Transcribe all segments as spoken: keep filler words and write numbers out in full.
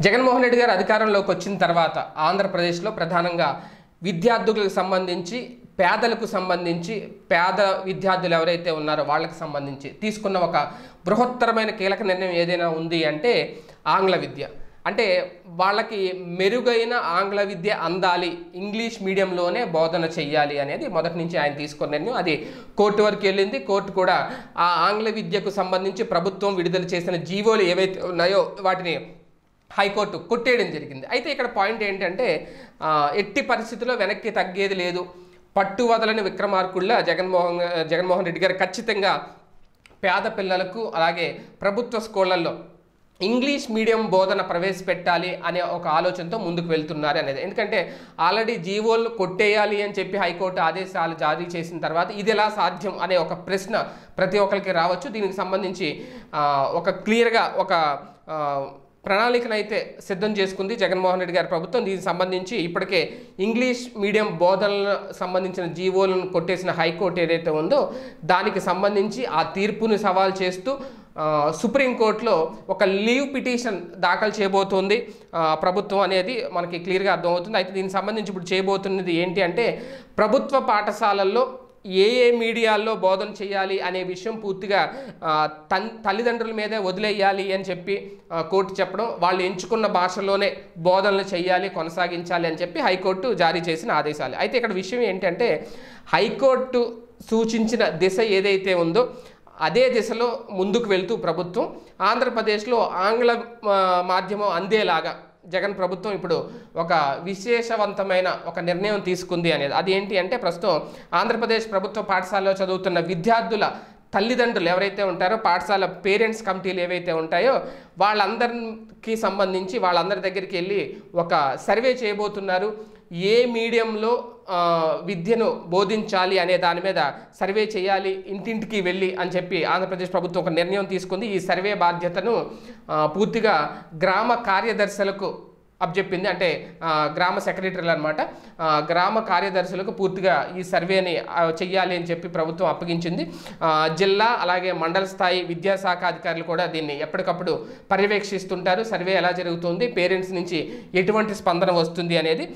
జగన్మోహన్ రెడ్డి గారు అధికారంలోకి వచ్చిన తర్వాత ఆంధ్రప్రదేశ్లో ప్రధానంగా విద్యార్థులకు సంబంధించి పేదలకు సంబంధించి పేద విద్యార్థులు ఎవరైతే ఉన్నారో వాళ్ళకి సంబంధించి తీసుకున్న ఒక బృహత్తరమైన కీలక నిర్ణయం ఏదైనా ఉంది అంటే ఆంగ్ల విద్య. అంటే వాళ్ళకి మెరుగైన ఆంగ్ల విద్య అందాలి, ఇంగ్లీష్ మీడియంలోనే బోధన చెయ్యాలి అనేది మొదటి నుంచి ఆయన తీసుకున్న నిర్ణయం. అది కోర్టు వరకు వెళ్ళింది. కోర్టు కూడా ఆ ఆంగ్ల విద్యకు సంబంధించి ప్రభుత్వం విడుదల చేసిన జీవోలు ఏవైతే ఉన్నాయో వాటిని హైకోర్టు కొట్టేయడం జరిగింది. అయితే ఇక్కడ పాయింట్ ఏంటంటే ఎట్టి పరిస్థితుల్లో వెనక్కి తగ్గేది లేదు, పట్టు వదలని విక్రమార్కుళ్ళ జగన్మోహన్ జగన్మోహన్ రెడ్డి గారు ఖచ్చితంగా పేద పిల్లలకు అలాగే ప్రభుత్వ స్కూళ్ళల్లో ఇంగ్లీష్ మీడియం బోధన ప్రవేశపెట్టాలి అనే ఒక ఆలోచనతో ముందుకు వెళ్తున్నారు అనేది. ఎందుకంటే ఆల్రెడీ జీవోలు కొట్టేయాలి అని చెప్పి హైకోర్టు ఆదేశాలు జారీ చేసిన తర్వాత ఇది ఎలా సాధ్యం అనే ఒక ప్రశ్న ప్రతి ఒక్కరికి రావచ్చు. దీనికి సంబంధించి ఒక క్లియర్గా ఒక ప్రణాళికనైతే సిద్ధం చేసుకుంది జగన్మోహన్ రెడ్డి గారి ప్రభుత్వం. దీనికి సంబంధించి ఇప్పటికే ఇంగ్లీష్ మీడియం బోధనలకు సంబంధించిన జీవోలను కొట్టేసిన హైకోర్టు ఏదైతే ఉందో దానికి సంబంధించి ఆ తీర్పుని సవాల్ చేస్తూ సుప్రీంకోర్టులో ఒక లీవ్ పిటిషన్ దాఖలు చేయబోతోంది ప్రభుత్వం అనేది మనకి క్లియర్గా అర్థమవుతుంది. అయితే దీనికి సంబంధించి ఇప్పుడు చేయబోతున్నది ఏంటి అంటే ప్రభుత్వ పాఠశాలల్లో ఏ ఏ మీడియాల్లో బోధన చేయాలి అనే విషయం పూర్తిగా తన్ తల్లిదండ్రుల మీదే వదిలేయాలి అని చెప్పి కోర్టు చెప్పడం, వాళ్ళు ఎంచుకున్న భాషలోనే బోధనలు చేయాలి, కొనసాగించాలి అని చెప్పి హైకోర్టు జారీ చేసిన ఆదేశాలు. అయితే ఇక్కడ విషయం ఏంటంటే హైకోర్టు సూచించిన దిశ ఏదైతే ఉందో అదే దిశలో ముందుకు వెళ్తూ ప్రభుత్వం ఆంధ్రప్రదేశ్లో ఆంగ్ల మాధ్యమం అందేలాగా జగన్ ప్రభుత్వం ఇప్పుడు ఒక విశేషవంతమైన ఒక నిర్ణయం తీసుకుంది అనేది. అది ఏంటి అంటే ప్రస్తుతం ఆంధ్రప్రదేశ్ ప్రభుత్వ పాఠశాలలో చదువుతున్న విద్యార్థుల తల్లిదండ్రులు ఎవరైతే ఉంటారో పాఠశాల పేరెంట్స్ కమిటీలు ఏవైతే ఉంటాయో వాళ్ళందరికీ సంబంధించి వాళ్ళందరి దగ్గరికి వెళ్ళి ఒక సర్వే చేయబోతున్నారు. ఏ మీడియంలో విద్యను బోధించాలి అనే దాని మీద సర్వే చేయాలి ఇంటింటికి వెళ్ళి అని చెప్పి ఆంధ్రప్రదేశ్ ప్రభుత్వం ఒక నిర్ణయం తీసుకుంది. ఈ సర్వే బాధ్యతను పూర్తిగా గ్రామ కార్యదర్శులకు అప్పచెప్పింది. అంటే గ్రామ సెక్రటరీలు అనమాట, గ్రామ కార్యదర్శులకు పూర్తిగా ఈ సర్వేని చెయ్యాలి అని చెప్పి ప్రభుత్వం అప్పగించింది. జిల్లా అలాగే మండల స్థాయి విద్యాశాఖ అధికారులు కూడా దీన్ని ఎప్పటికప్పుడు పర్యవేక్షిస్తుంటారు. సర్వే ఎలా జరుగుతుంది, పేరెంట్స్ నుంచి ఎటువంటి స్పందన వస్తుంది అనేది.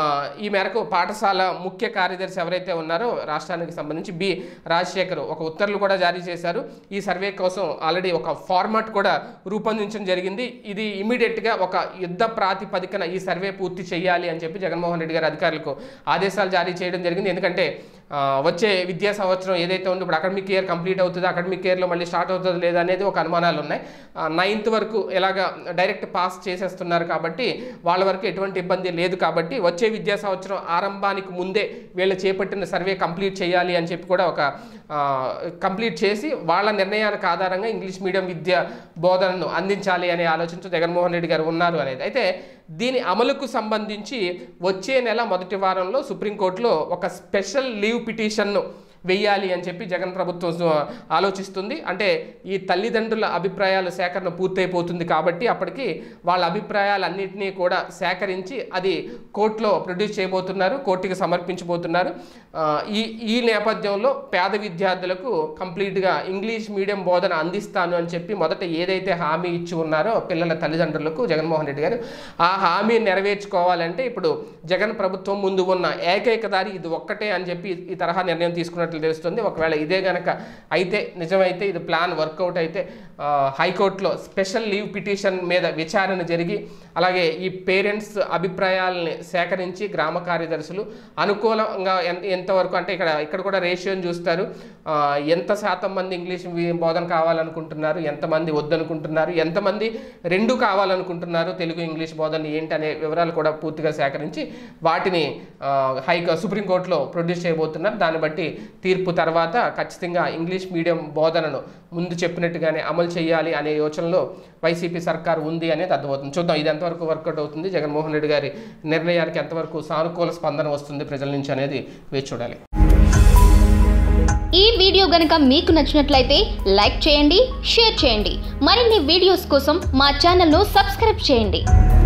ఈ మేరకు పాఠశాల ముఖ్య కార్యదర్శి ఎవరైతే ఉన్నారో రాష్ట్రానికి సంబంధించి బి రాజశేఖర్ ఒక ఉత్తర్వులు కూడా జారీ చేశారు. ఈ సర్వే కోసం ఆల్రెడీ ఒక ఫార్మాట్ కూడా రూపొందించడం జరిగింది. ఇది ఇమీడియట్గా ఒక యుద్ధ ప్రాతి పదికన ఈ సర్వే పూర్తి చేయాలి అని చెప్పి జగన్మోహన్ రెడ్డి గారి అధికారులకు ఆదేశాలు జారీ చేయడం జరిగింది. ఎందుకంటే వచ్చే విద్యా సంవత్సరం ఏదైతే ఉందో ఇప్పుడు అకాడమిక్ ఇయర్ కంప్లీట్ అవుతుంది, అకాడమిక్ ఇయర్లో మళ్ళీ స్టార్ట్ అవుతుంది లేదా అనేది ఒక అనుమానాలు ఉన్నాయి. నైన్త్ వరకు ఎలాగ డైరెక్ట్ పాస్ చేసేస్తున్నారు కాబట్టి వాళ్ళ వరకు ఎటువంటి ఇబ్బంది లేదు. కాబట్టి వచ్చే విద్యా సంవత్సరం ఆరంభానికి ముందే వీళ్ళు చేపట్టిన సర్వే కంప్లీట్ చేయాలి అని చెప్పి కూడా ఒక కంప్లీట్ చేసి వాళ్ళ నిర్ణయానికి ఆధారంగా ఇంగ్లీష్ మీడియం విద్య బోధనను అందించాలి అనే ఆలోచనతో జగన్మోహన్ రెడ్డి గారు ఉన్నారు అనేది. అయితే దీని అమలుకు సంబంధించి వచ్చే నెల మొదటి వారంలో సుప్రీంకోర్టులో ఒక స్పెషల్ లీవ్ పిటిషన్ను వెయ్యాలి అని చెప్పి జగన్ ప్రభుత్వం ఆలోచిస్తుంది. అంటే ఈ తల్లిదండ్రుల అభిప్రాయాల సేకరణ పూర్తయిపోతుంది కాబట్టి అప్పటికి వాళ్ళ అభిప్రాయాలన్నింటినీ కూడా సేకరించి అది కోర్టులో ప్రొడ్యూస్ చేయబోతున్నారు, కోర్టుకి సమర్పించబోతున్నారు. ఈ ఈ నేపథ్యంలో పేద విద్యార్థులకు కంప్లీట్గా ఇంగ్లీష్ మీడియం బోధన అందిస్తాను అని చెప్పి మొదట ఏదైతే హామీ ఇచ్చి ఉన్నారో పిల్లల తల్లిదండ్రులకు జగన్మోహన్ రెడ్డి గారు, ఆ హామీ నెరవేర్చుకోవాలంటే ఇప్పుడు జగన్ ప్రభుత్వం ముందు ఉన్న ఏకైక దారి ఇది ఒక్కటే అని చెప్పి ఈ తరహా నిర్ణయం తీసుకున్నట్టు తెలుస్తుంది. ఒకవేళ ఇదే గనక అయితే నిజమైతే ఇది ప్లాన్ వర్కౌట్ అయితే హైకోర్టులో స్పెషల్ లీవ్ పిటిషన్ మీద విచారణ జరిగి అలాగే ఈ పేరెంట్స్ అభిప్రాయాలని సేకరించి గ్రామ కార్యదర్శులు అనుకూలంగా ఎంతవరకు అంటే ఇక్కడ ఇక్కడ కూడా రేషియోని చూస్తారు. ఎంత శాతం మంది ఇంగ్లీష్ బోధన కావాలనుకుంటున్నారు, ఎంతమంది వద్దనుకుంటున్నారు, ఎంతమంది రెండు కావాలనుకుంటున్నారు, తెలుగు ఇంగ్లీష్ బోధన ఏంటి అనే వివరాలు కూడా పూర్తిగా సేకరించి వాటిని హై సుప్రీంకోర్టులో ప్రొడ్యూస్ చేయబోతున్నారు. దాన్ని బట్టి తీర్పు తర్వాత ఖచ్చితంగా ఇంగ్లీష్ మీడియం బోధనను ముందు చెప్పినట్టుగానే అమలు చేయాలి అనే యోచనలో వైసీపీ సర్కారు ఉంది అనేది అర్థమవుతుంది. చూద్దాం ఇది ఎంతవరకు వర్కౌట్ అవుతుంది, జగన్మోహన్ రెడ్డి గారి నిర్ణయానికి ఎంతవరకు సానుకూల స్పందన వస్తుంది ప్రజల నుంచి అనేది వేచి చూడాలి. ఈ వీడియో గనుక మీకు నచ్చినట్లయితే లైక్ చేయండి, షేర్ చేయండి. మరిన్ని వీడియోస్ కోసం మా ఛానల్ను సబ్స్క్రైబ్ చేయండి.